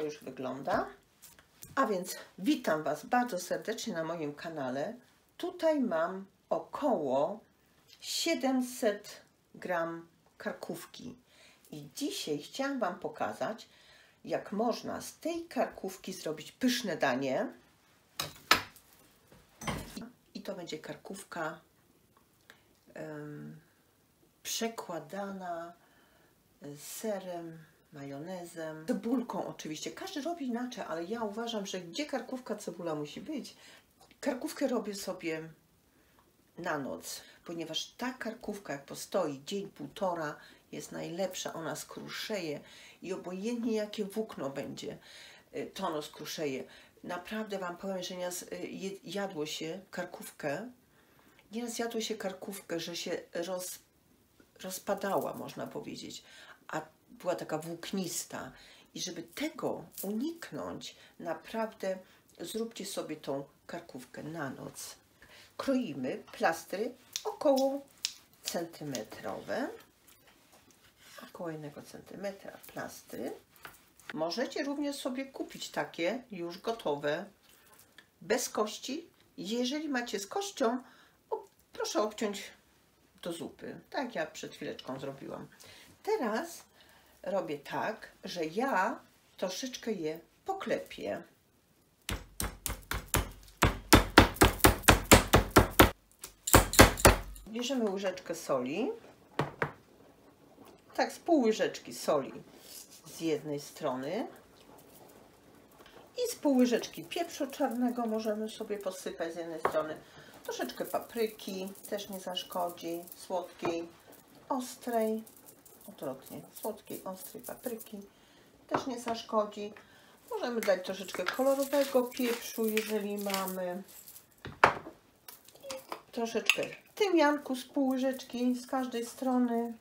to już wygląda. A więc witam Was bardzo serdecznie na moim kanale. Tutaj mam około 700 gram karkówki. I dzisiaj chciałam Wam pokazać, jak można z tej karkówki zrobić pyszne danie. I to będzie karkówka przekładana z serem, majonezem, cebulką oczywiście. Każdy robi inaczej, ale ja uważam, że gdzie karkówka, cebula musi być. Karkówkę robię sobie na noc, ponieważ ta karkówka, jak postoi dzień, półtora, jest najlepsza, ona skruszeje i obojętnie jakie włókno będzie, to ono skruszeje. Naprawdę Wam powiem, że nieraz jadło się karkówkę, że się rozpadała, można powiedzieć, a była taka włóknista. I żeby tego uniknąć, naprawdę zróbcie sobie tą karkówkę na noc. Kroimy plastry około centymetrowe, około 1 centymetra plastry. Możecie również sobie kupić takie już gotowe, bez kości. Jeżeli macie z kością, proszę obciąć do zupy, tak jak przed chwileczką zrobiłam. Teraz robię tak, że ja troszeczkę je poklepię. Bierzemy łyżeczkę soli, tak z pół łyżeczki soli z jednej strony i z pół łyżeczki pieprzu czarnego możemy sobie posypać z jednej strony. Troszeczkę papryki, też nie zaszkodzi, słodkiej, ostrej, odwrotnie, słodkiej, ostrej papryki, też nie zaszkodzi. Możemy dać troszeczkę kolorowego pieprzu, jeżeli mamy. I troszeczkę tymianku z pół łyżeczki z każdej strony.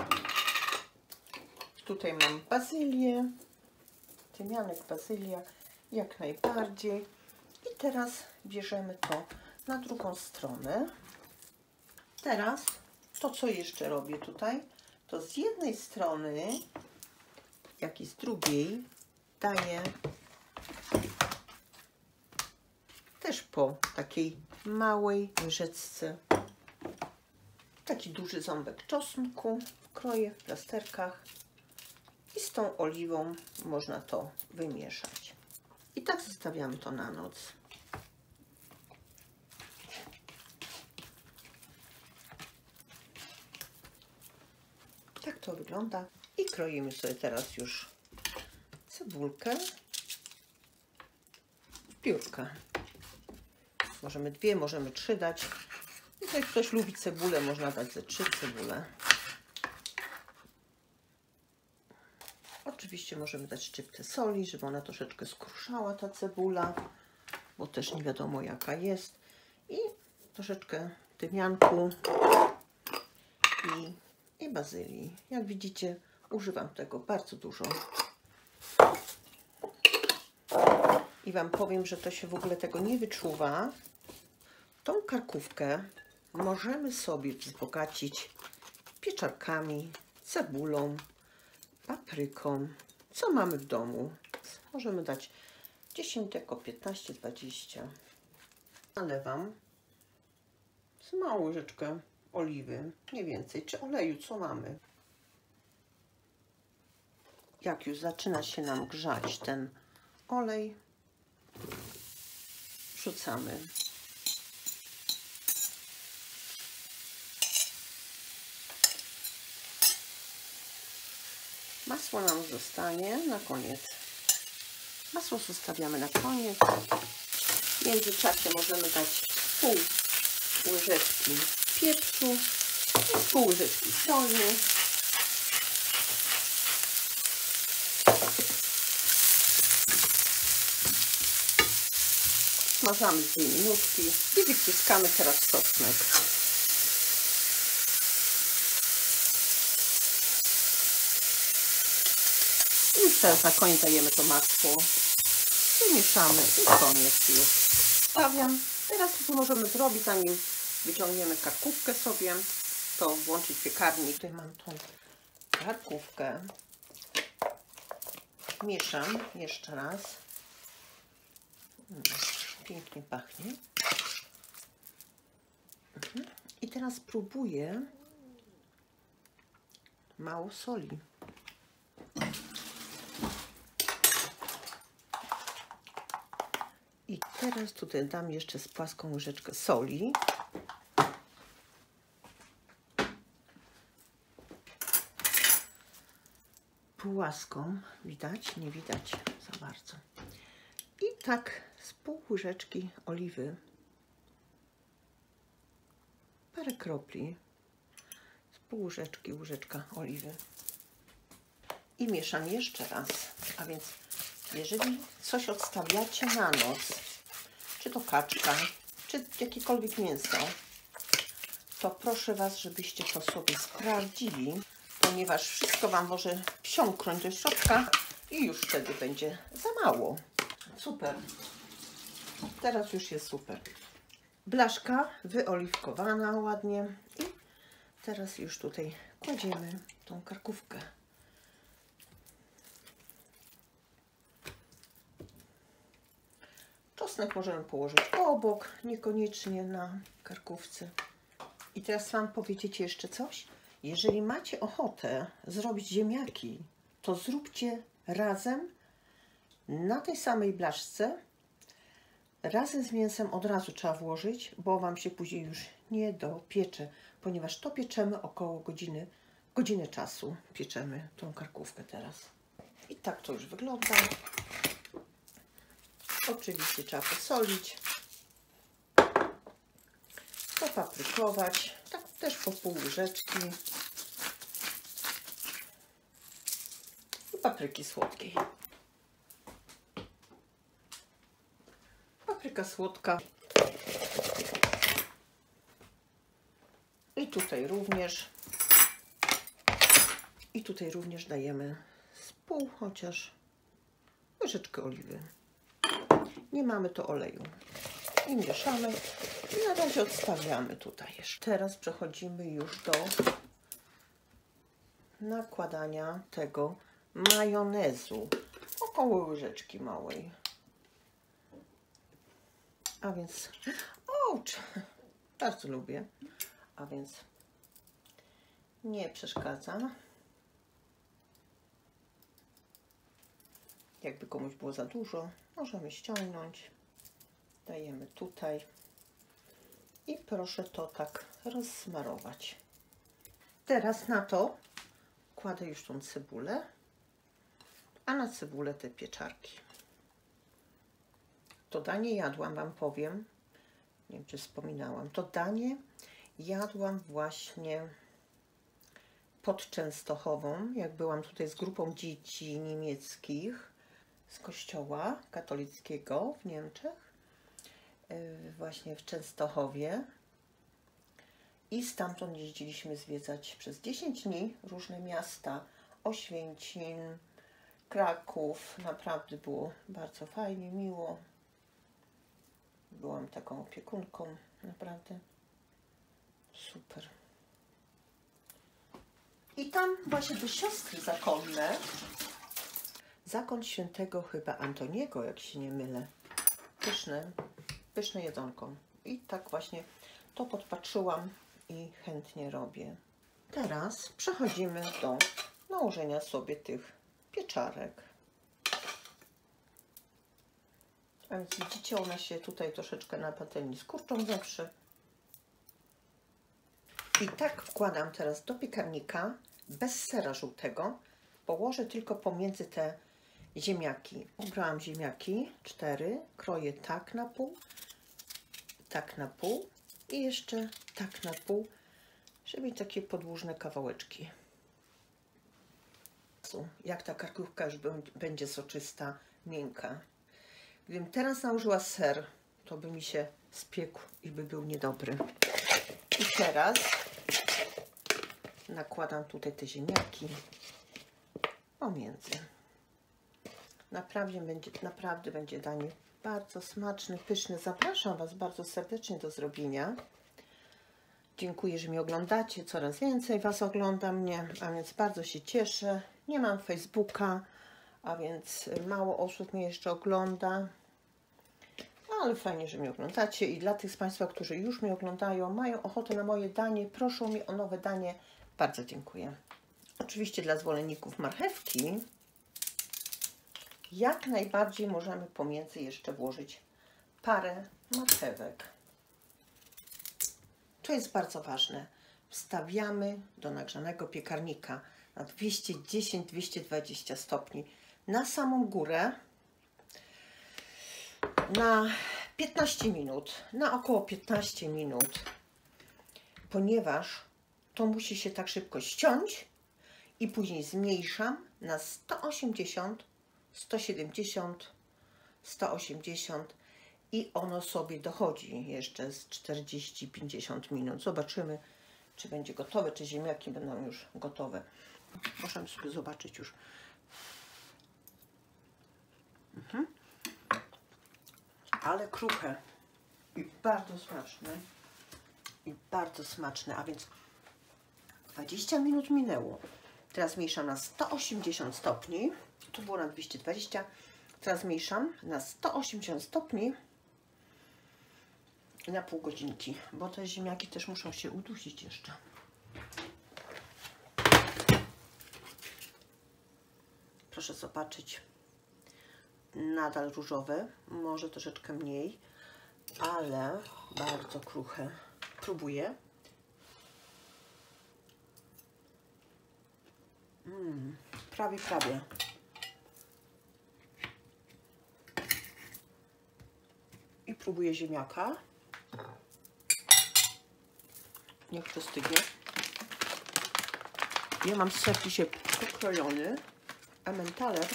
Tutaj mam bazylię, tymianek, bazylia, jak najbardziej. I teraz bierzemy to na drugą stronę. Teraz to, co jeszcze robię tutaj, to z jednej strony, jak i z drugiej, daję też po takiej małej łyżeczce taki duży ząbek czosnku, kroję w plasterkach i z tą oliwą można to wymieszać. I tak zostawiamy to na noc. Tak to wygląda. I kroimy sobie teraz już cebulkę w piórka. Możemy 2, możemy 3 dać. Jak ktoś lubi cebulę, można dać ze 3 cebule. Oczywiście możemy dać szczyptę soli, żeby ona troszeczkę skruszała, ta cebula, bo też nie wiadomo jaka jest. I troszeczkę tymianku i bazylii. Jak widzicie, używam tego bardzo dużo. I Wam powiem, że to się w ogóle tego nie wyczuwa. Tą karkówkę możemy sobie wzbogacić pieczarkami, cebulą, papryką, co mamy w domu. Możemy dać 10, 15, 20. Nalewam z małą łyżeczkę oliwy, nie więcej, czy oleju, co mamy. Jak już zaczyna się nam grzać ten olej, wrzucamy masło, nam zostanie na koniec. Masło zostawiamy na koniec. W międzyczasie możemy dać pół łyżeczki pieprzu i pół łyżeczki soli. Smażamy 2 minutki i wyciskamy teraz czosnek. I już teraz na koniec dajemy to masło. Wymieszamy i koniec już. Stawiam. Teraz co możemy zrobić, zanim wyciągniemy karkówkę sobie, to włączyć piekarnik. Tutaj mam tą karkówkę. Mieszam jeszcze raz. Pięknie pachnie. I teraz próbuję mało soli. I teraz tutaj dam jeszcze z płaską łyżeczkę soli. Płaską, widać? Nie widać za bardzo. I tak z pół łyżeczki oliwy. Parę kropli. Z pół łyżeczki, łyżeczka oliwy. I mieszam jeszcze raz. A więc jeżeli coś odstawiacie na noc, czy to kaczka, czy jakiekolwiek mięso, to proszę Was, żebyście to sobie sprawdzili, ponieważ wszystko Wam może wsiąknąć do środka i już wtedy będzie za mało. Super. Teraz już jest super. Blaszka wyoliwkowana ładnie i teraz już tutaj kładziemy tą karkówkę. Czosnek możemy położyć obok, niekoniecznie na karkówce. I teraz Wam powiedzieć jeszcze coś. Jeżeli macie ochotę zrobić ziemniaki, to zróbcie razem na tej samej blaszce. Razem z mięsem od razu trzeba włożyć, bo Wam się później już nie dopiecze, ponieważ to pieczemy około godziny czasu. Pieczemy tą karkówkę teraz. I tak to już wygląda. Oczywiście trzeba posolić, popaprykować, tak też po pół łyżeczki i papryki słodkiej. Papryka słodka i tutaj również dajemy z pół chociaż łyżeczkę oliwy. Nie mamy to oleju. I mieszamy. I na razie odstawiamy tutaj jeszcze. Teraz przechodzimy już do nakładania tego majonezu. Około łyżeczki małej. A więc... bardzo lubię. A więc nie przeszkadza. Jakby komuś było za dużo, możemy ściągnąć. Dajemy tutaj. I proszę to tak rozsmarować. Teraz na to kładę już tą cebulę, a na cebulę te pieczarki. To danie jadłam, Wam powiem, nie wiem czy wspominałam, to danie jadłam właśnie pod Częstochową, jak byłam tutaj z grupą dzieci niemieckich z kościoła katolickiego w Niemczech, właśnie w Częstochowie, i stamtąd jeździliśmy zwiedzać przez 10 dni różne miasta, Oświęcim, Kraków. Naprawdę było bardzo fajnie, miło. Byłam taką opiekunką, naprawdę super. I tam właśnie do siostry zakonne, zakon świętego chyba Antoniego, jak się nie mylę. Pyszne jedzonko. I tak właśnie to podpatrzyłam i chętnie robię. Teraz przechodzimy do nałożenia sobie tych pieczarek. A więc widzicie, one się tutaj troszeczkę na patelni skurczą zawsze. I tak wkładam teraz do piekarnika bez sera żółtego. Położę tylko pomiędzy te ziemniaki. Ubrałam ziemniaki 4, kroję tak na pół i jeszcze tak na pół, żeby mieć takie podłużne kawałeczki. Jak ta karkówka już będzie soczysta, miękka. Gdybym teraz nałożyła ser, to by mi się spiekł i by był niedobry. I teraz nakładam tutaj te ziemniaki pomiędzy. Naprawdę będzie danie bardzo smaczne, pyszne. Zapraszam Was bardzo serdecznie do zrobienia. Dziękuję, że mnie oglądacie. Coraz więcej Was ogląda mnie, a więc bardzo się cieszę. Nie mam Facebooka, a więc mało osób mnie jeszcze ogląda. Ale fajnie, że mnie oglądacie i dla tych z Państwa, którzy już mnie oglądają, mają ochotę na moje danie, proszą mnie o nowe danie, bardzo dziękuję. Oczywiście dla zwolenników marchewki jak najbardziej możemy pomiędzy jeszcze włożyć parę marchewek. To jest bardzo ważne. Wstawiamy do nagrzanego piekarnika na 210-220 stopni na samą górę na 15 minut, na około 15 minut, ponieważ to musi się tak szybko ściąć i później zmniejszam na 180, 170, 180 i ono sobie dochodzi jeszcze z 40-50 minut. Zobaczymy, czy będzie gotowe, czy ziemniaki będą już gotowe. Możemy sobie zobaczyć już. Ale kruche i bardzo smaczne. I bardzo smaczne, a więc 20 minut minęło. Teraz mieszam na 180 stopni. Tu było na 220. Teraz mieszam na 180 stopni na pół godzinki, bo te ziemniaki też muszą się udusić jeszcze. Proszę zobaczyć. Nadal różowe, może troszeczkę mniej, ale bardzo kruche. Próbuję. Prawie. I próbuję ziemniaka. Niech to stygnie. Ja mam ser dzisiaj pokrojony, Emmentaler.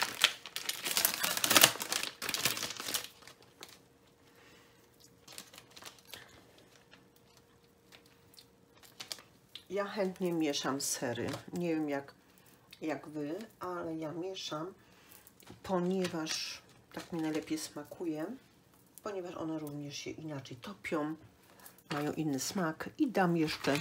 Ja chętnie mieszam sery. Nie wiem jak Wy, ale ja mieszam, ponieważ tak mi najlepiej smakuje, ponieważ one również się inaczej topią, mają inny smak i dam jeszcze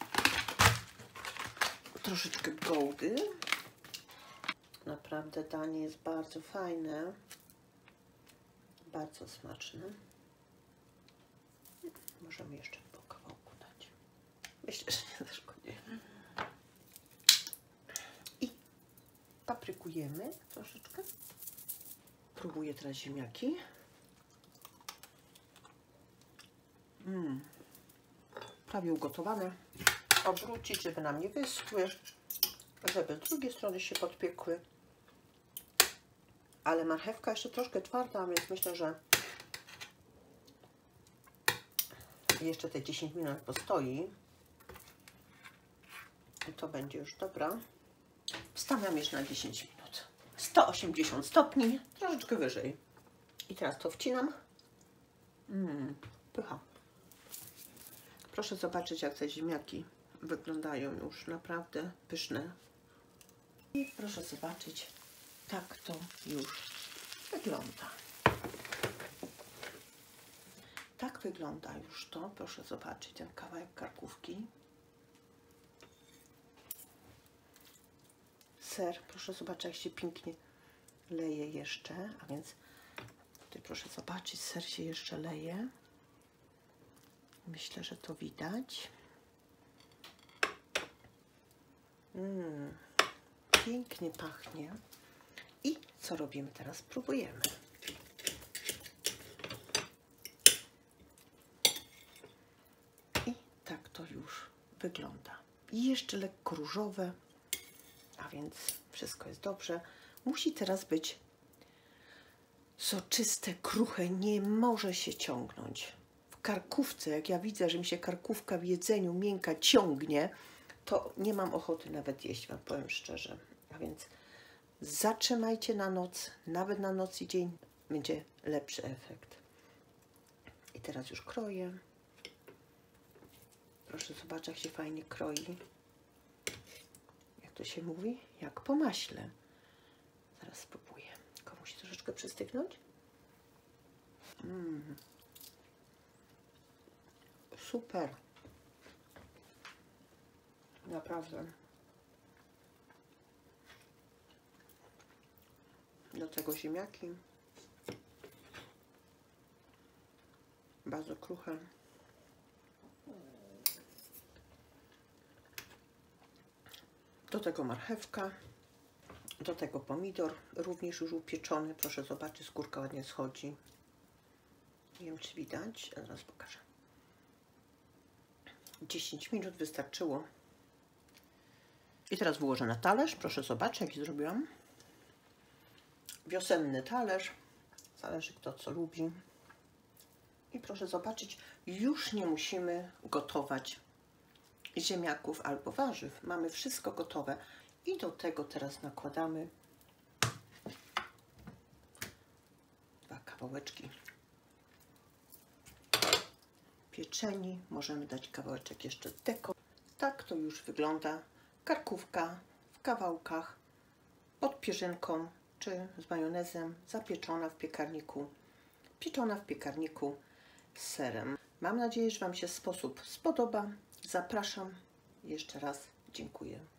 troszeczkę gołdy. Naprawdę danie jest bardzo fajne, bardzo smaczne. Możemy jeszcze po kawałku dać. Myślę, że nie zaszkodzi. I paprykujemy troszeczkę. Próbuję teraz ziemniaki. Prawie ugotowane. Obrócić, żeby nam nie wyschły, żeby z drugiej strony się podpiekły. Ale marchewka jeszcze troszkę twarda, więc myślę, że jeszcze te 10 minut postoi i to będzie już dobra. Wstawiam jeszcze na 10 minut. 180 stopni, troszeczkę wyżej. I teraz to wcinam. Pycha. Proszę zobaczyć, jak te ziemniaki wyglądają już naprawdę pyszne. I proszę zobaczyć, tak to już wygląda. Tak wygląda już to. Proszę zobaczyć ten kawałek karkówki. Ser, proszę zobaczyć, jak się pięknie leje jeszcze. A więc tutaj proszę zobaczyć, ser się jeszcze leje. Myślę, że to widać. Pięknie pachnie. I co robimy teraz? Próbujemy. I tak to już wygląda. I jeszcze lekko różowe, a więc wszystko jest dobrze. Musi teraz być soczyste, kruche, nie może się ciągnąć. W karkówce, jak ja widzę, że mi się karkówka w jedzeniu miękka ciągnie, to nie mam ochoty nawet jeść, wam powiem szczerze. A więc zatrzymajcie na noc, nawet na noc i dzień będzie lepszy efekt. I teraz już kroję. Proszę zobaczyć, jak się fajnie kroi. Jak to się mówi? Jak po maśle. Zaraz spróbuję. Tylko musi troszeczkę przystygnąć. Super. Naprawdę. Do tego ziemniaki. Bardzo kruche. Do tego marchewka. Do tego pomidor, również już upieczony. Proszę zobaczyć, skórka ładnie schodzi. Nie wiem, czy widać. Zaraz pokażę. 10 minut wystarczyło. I teraz wyłożę na talerz. Proszę zobaczyć, jaki zrobiłam. Wiosenny talerz. Zależy, kto co lubi. I proszę zobaczyć, już nie musimy gotować ziemniaków albo warzyw. Mamy wszystko gotowe. I do tego teraz nakładamy 2 kawałeczki pieczeni. Możemy dać kawałeczek jeszcze deko. Tak to już wygląda karkówka w kawałkach pod pierzynką czy z majonezem, zapieczona w piekarniku, pieczona w piekarniku z serem. Mam nadzieję, że Wam się sposób spodoba. Zapraszam. Jeszcze raz dziękuję.